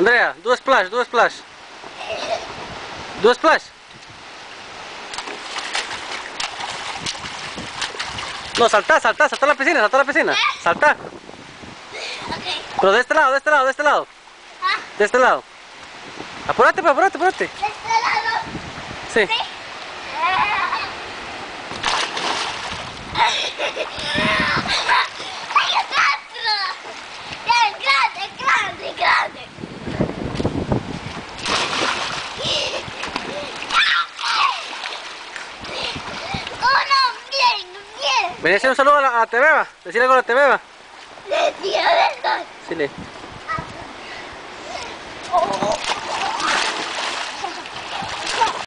Andrea, do a splash, do a splash. Do a splash. No, salta, salta, salta a la piscina, salta a la piscina. Salta. Okay. Pero de este lado, de este lado, de este lado. ¿Ah? De este lado. Apúrate, pues, apúrate, apúrate. ¿De este lado? Sí. ¿Sí? ¡Ay, es otro! ¡Ya es grande, grande, grande! ¡Oh, no! ¡Bien, bien! Ven a hacer un saludo a la Tebeba. Decirle algo a la Tebeba. ¡Le tiro de Sí, le. Oh.